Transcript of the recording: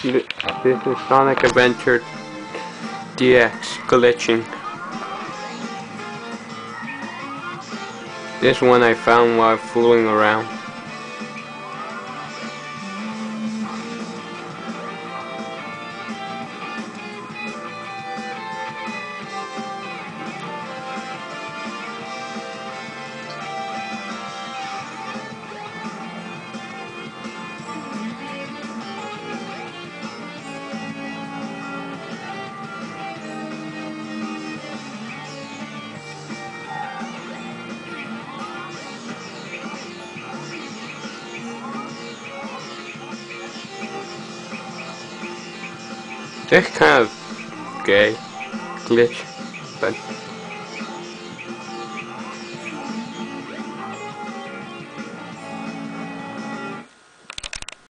This is Sonic Adventure DX glitching. This one I found while fooling around. This kind of gay glitch, but